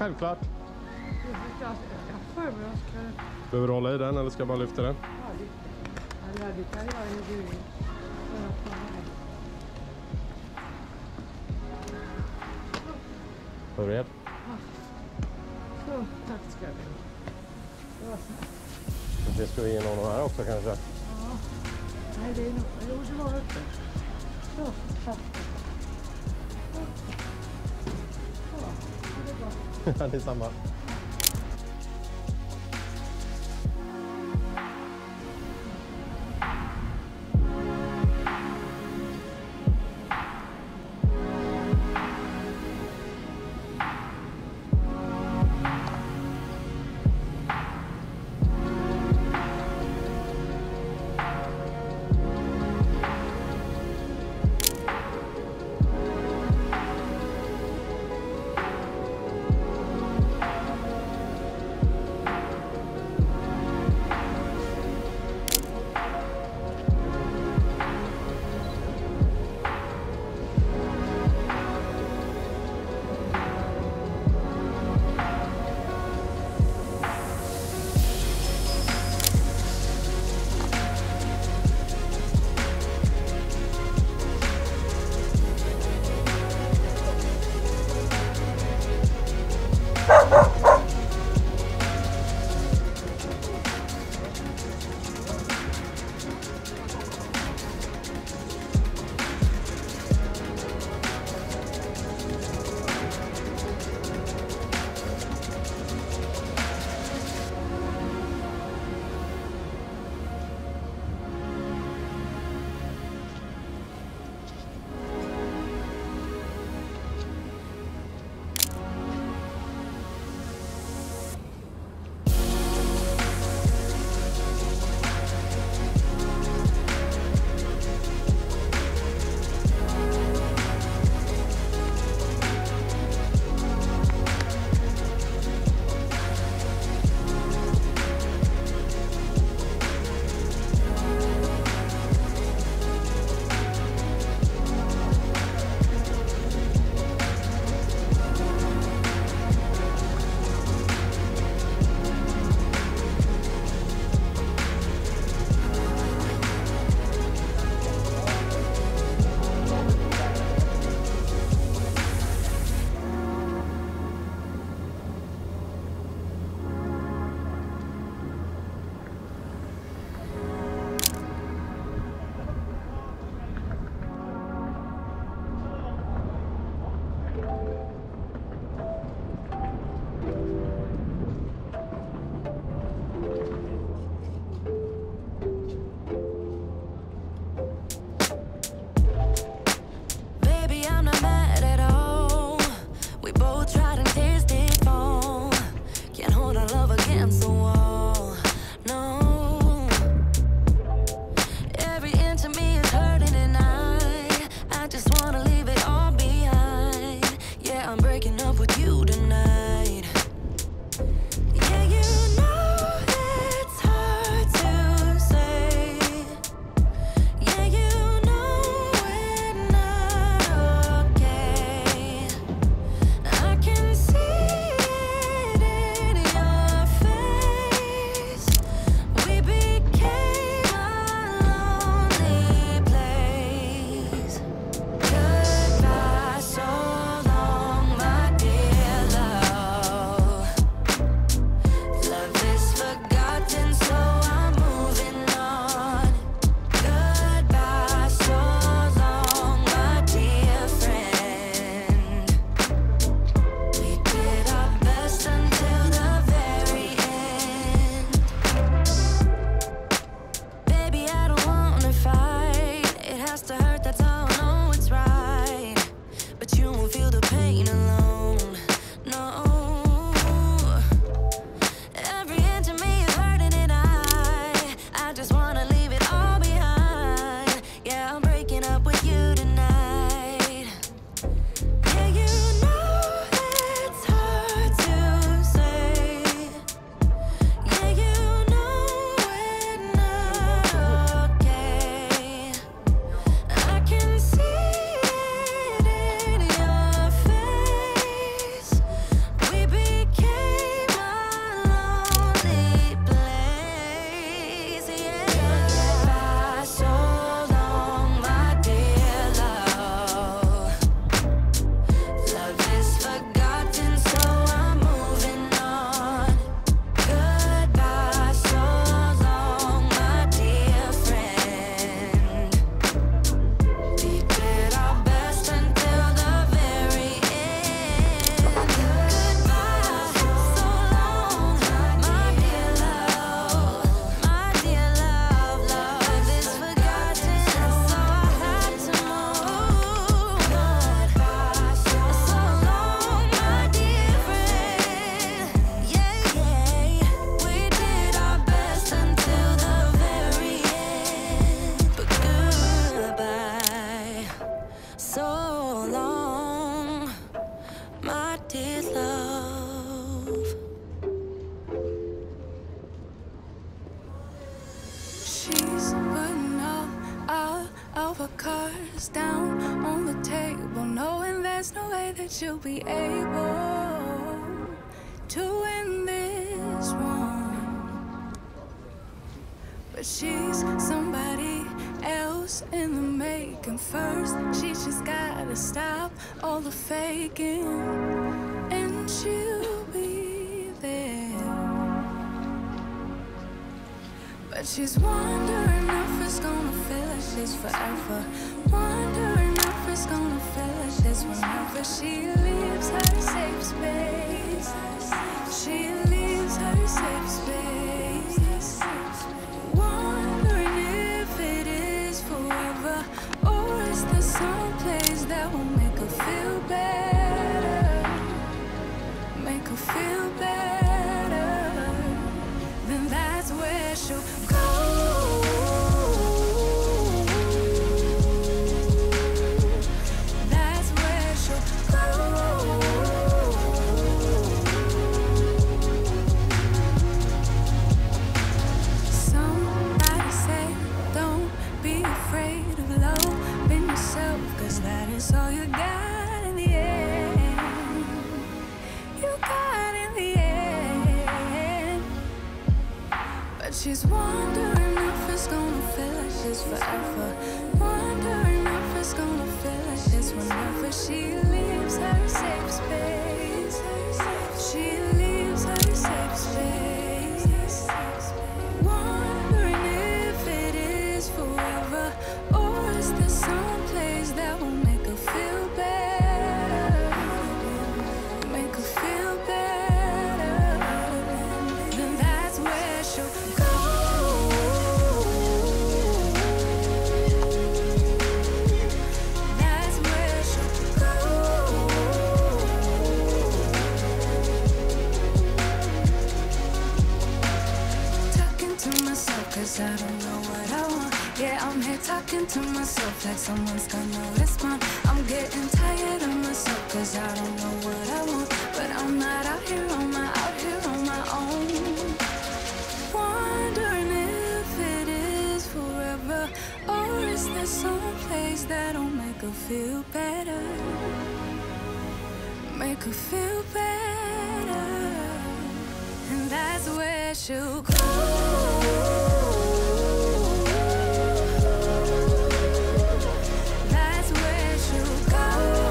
självklart. Jag för mig jag ska... Behöver du hålla i den eller ska jag bara lyfta den? Ja, det kan jag ju. Börjat. Så, tack ska du ha. Det var snabbt. Det ska vi ge någon här också kanske. Ja. Nej, det är nog... Jo, det var uppe. Så, tack. Ja, det är bra. Det är samma. putting all of our cards down on the table, knowing there's no way that you'll be able to win this one. But she's somebody else in the making. First, she just gotta stop all the faking, and she'll be there. But she's wondering if it's gonna feel like she's forever. Wondering if it's gonna feel like this whenever she leaves her safe space. She leaves her safe space. Wondering if it is forever, or is there some place that will make her feel better? Make her feel better. Then that's where she'll go. That's where she'll go. Somebody say, don't be afraid of loving yourself, 'cause that is all you got in the end. You got in the end. But she's wondering if it's gonna feel like she's forever. Wondering if it's gonna feel like this whenever she leaves her safe space. She leaves her safe space. Wondering if it is forever, or is there some place that will make her feel better? Make her feel better. Then that's where she'll go. That's where she'll go. Talking to myself 'cause I don't know what I want. Yeah, I'm here talking to myself like someone's gonna respond. I'm getting tired of myself 'cause I don't know what I want. But I'm not out here on my own. Wondering if it is forever, or is there some place that'll make her feel better? Make her feel better. And that's where she'll go. That's where she'll go.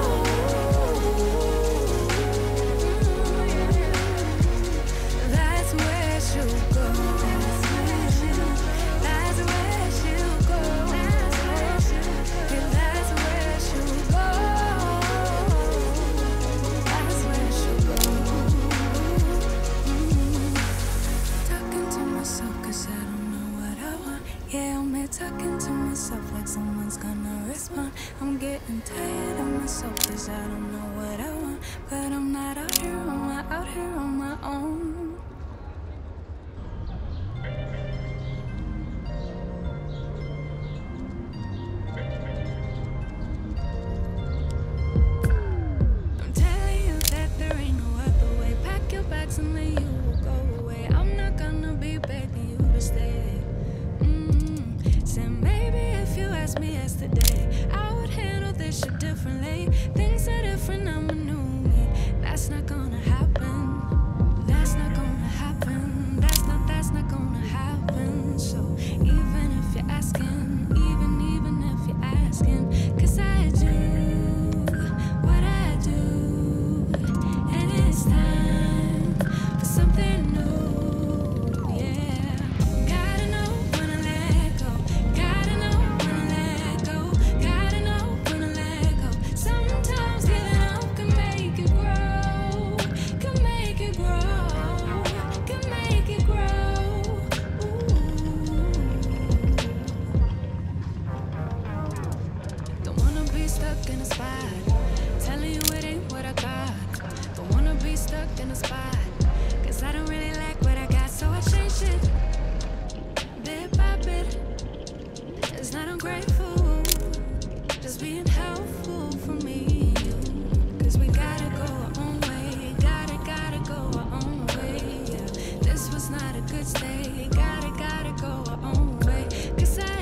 That's where she'll go. That's where she'll go. That's where she'll go. That's where she'll go. That's where she'll go. Talking to myself 'cause I don't know what I want. Yeah, I'm here talking to myself like someone's gonna respond. I'm getting tired of myself 'cause I don't know what I want. But I'm not out here on my own. I'm telling you that there ain't no other way. Pack your bags and then you will go away. I'm not gonna be begging you to stay. Said maybe if you asked me yesterday, I would handle this shit differently. Things are different, I'm a new me. That's not gonna happen. That's not gonna happen. That's not gonna happen. So even if you're asking, even if you're asking, 'cause I do what I do, and it's time for something new. Yeah, gotta know when to let go. Gotta know when to let go. Gotta know when to let go. Sometimes giving up can make it grow. Can make it grow. Can make it grow. Don't wanna be stuck in a spot, telling you it ain't what I got. Don't wanna be stuck in a spot, 'cause I don't really like what I got. So I changed it bit by bit. It's not ungrateful, just being helpful for me. 'Cause we gotta go our own way. Gotta go our own way. Yeah. This was not a good stay. Gotta go our own way. 'Cause I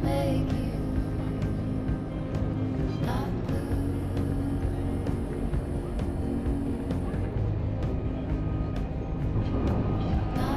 make you not blue. Not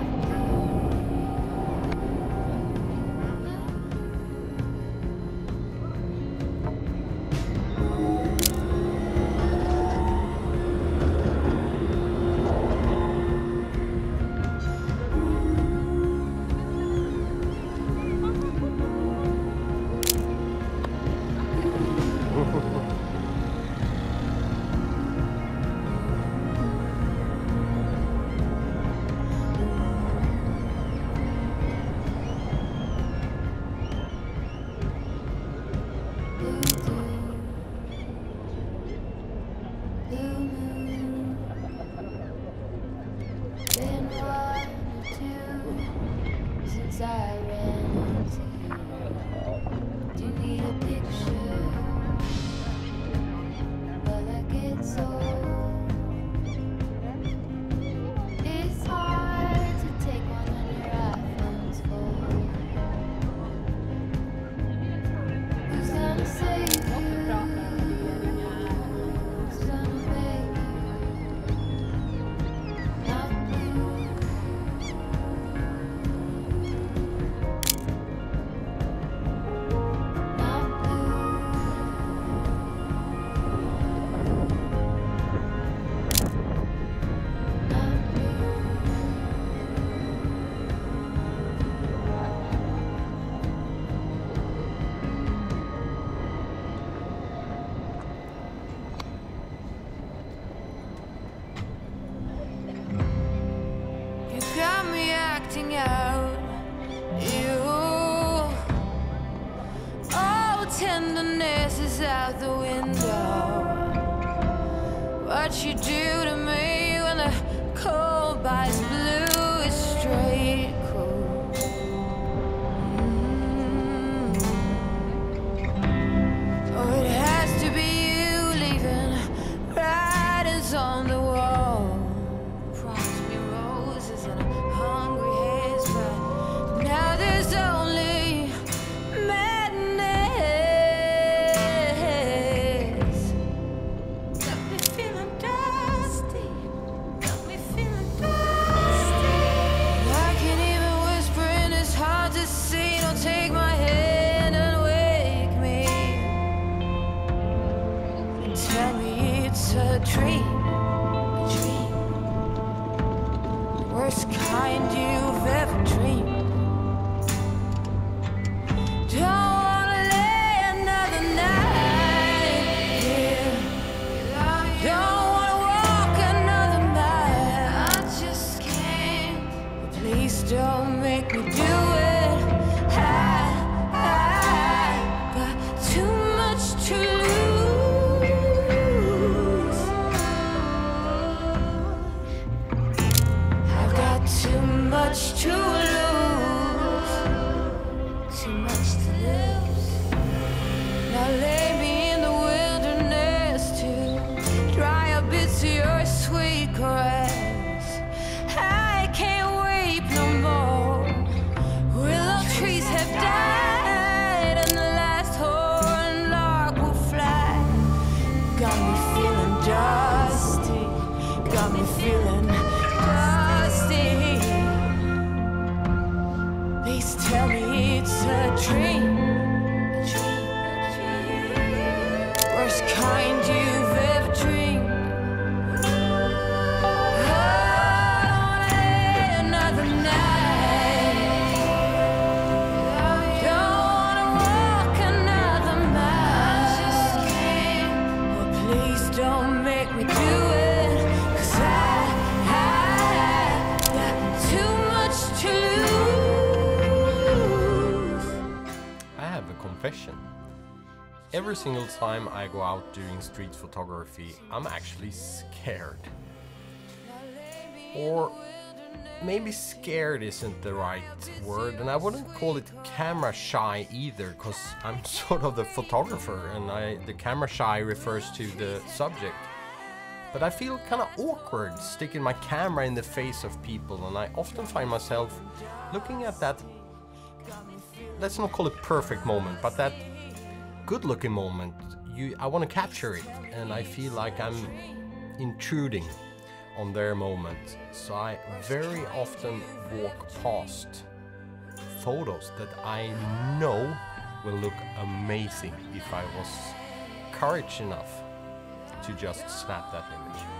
I ran into you. Do you need a picture? Well, I get so. It's hard to take one when your iPhone's full. Who's gonna save you? Who's gonna make you not blue? Got me acting out, you. All tenderness is out the window. What you do to me when the cold bites blue is straight cool. Oh, it has to be you leaving writings on the wall. Promise me roses and a hungry haze, but now there's only madness. Got me feeling dusty. Got me feeling dusty. I can't even whisper and it's hard to see. Don't take my hand and wake me. Tell me it's a dream. Worst kind you've ever dreamed. Don't wanna lay another night here. Don't wanna walk another mile. I just can't. Please don't make me do it. I got too much to lose. I've got too much to lose. Too much to lose. Now lay me in the wilderness to dry up bits of your sweet caress. I can't weep no more. Willow trees have died and the last horn lark will fly. Got me feeling dusty. Got me feeling dusty. Please tell me it's a dream. Worst kind you've ever dreamed. Oh, I don't wanna lay another night. Don't wanna walk another mile. I just can't. Oh, please don't make me do it. 'Cause I got too much to lose. I have a confession. Every single time I go out doing street photography, I'm actually scared. Or maybe scared isn't the right word, and I wouldn't call it camera shy either, because I'm sort of the photographer and the camera shy refers to the subject. But I feel kind of awkward sticking my camera in the face of people, and I often find myself looking at that let's not call it perfect moment, but that good-looking moment, I want to capture it, and I feel like I'm intruding on their moment. So I very often walk past photos that I know will look amazing if I was courage enough to just snap that image.